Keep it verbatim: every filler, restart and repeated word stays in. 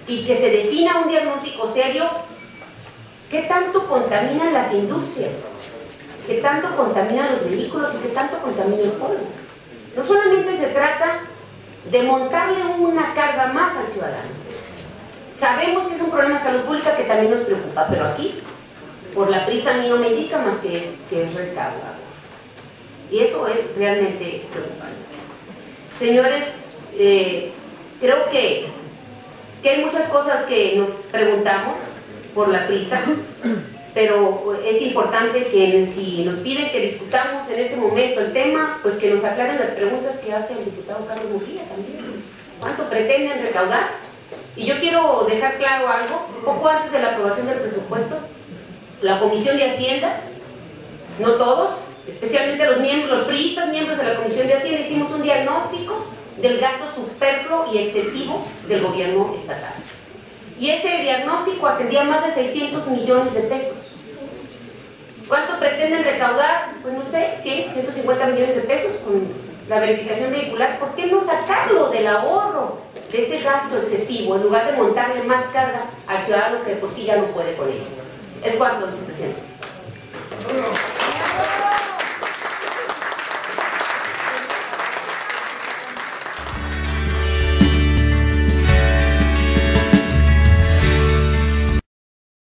y que se defina un diagnóstico serio. ¿Qué tanto contaminan las industrias? ¿Qué tanto contaminan los vehículos y qué tanto contamina el polvo? No solamente se trata de montarle una carga más al ciudadano. Sabemos que es un problema de salud pública que también nos preocupa, pero aquí, por la prisa, a mí no me indica más que es, que es recaudador. Y eso es realmente preocupante. Señores, eh, creo que, que hay muchas cosas que nos preguntamos por la prisa, pero es importante que si nos piden que discutamos en ese momento el tema, pues que nos aclaren las preguntas que hace el diputado Carlos Murguía también. ¿Cuánto pretenden recaudar? Y yo quiero dejar claro algo. Poco antes de la aprobación del presupuesto, la Comisión de Hacienda, no todos, especialmente los miembros, los priistas miembros de la Comisión de Hacienda, hicimos un diagnóstico del gasto superfluo y excesivo del gobierno estatal. Y ese diagnóstico ascendía a más de seiscientos millones de pesos. ¿Cuánto pretenden recaudar? Pues no sé, cien, ciento cincuenta millones de pesos con la verificación vehicular. ¿Por qué no sacarlo del ahorro de ese gasto excesivo en lugar de montarle más carga al ciudadano que por sí ya no puede con ello? Es cuanto, vicepresidente.